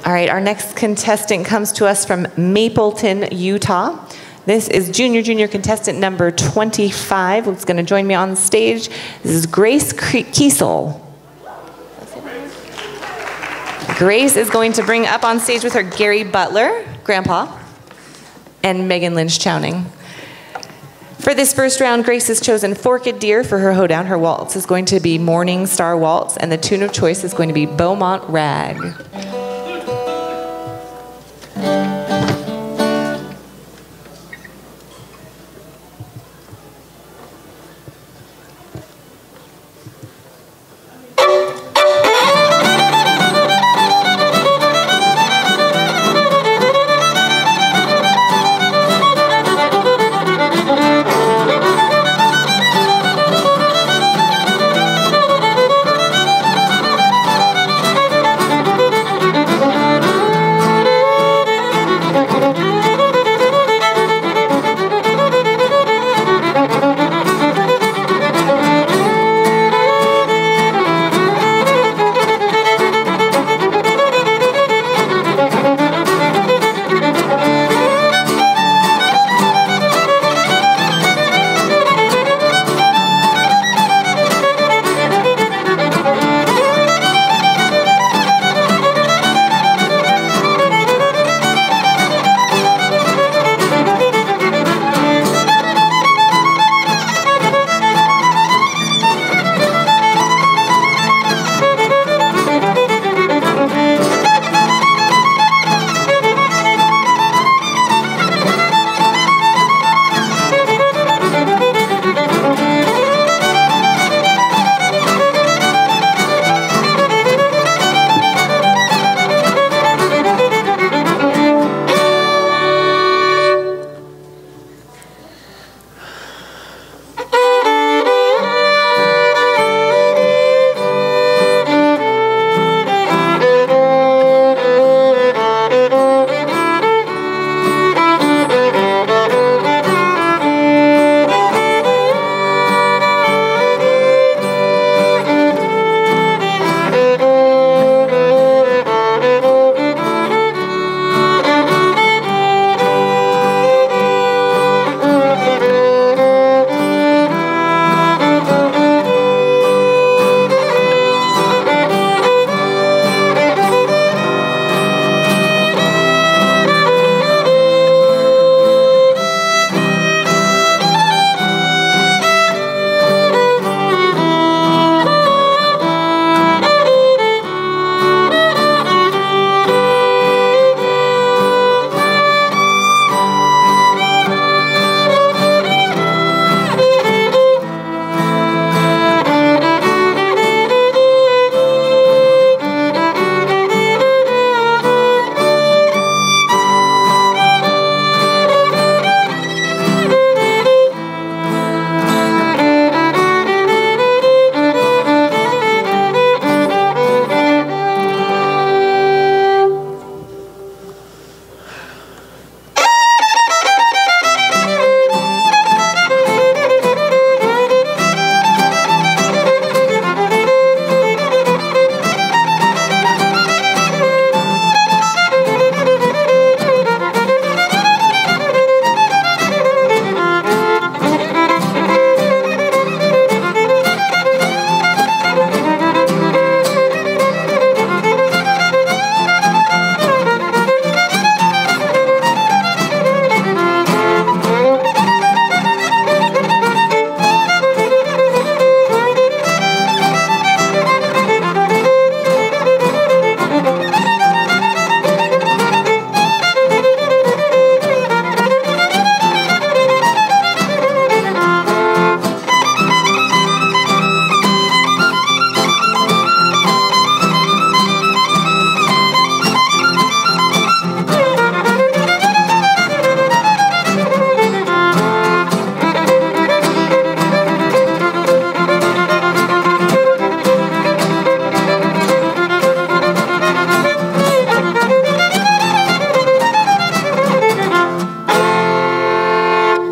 All right, our next contestant comes to us from Mapleton, Utah. This is junior contestant number 25, who's going to join me on stage. This is Grace Kiesel. Grace is going to bring up on stage with her Gary Butler, Grandpa, and Megan Lynch Chowning. For this first round, Grace has chosen Forked Deer for her hoedown. Her waltz is going to be Morning Star Waltz, and the tune of choice is going to be Beaumont Rag.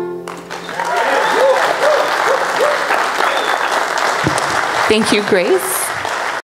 Thank you, Grace.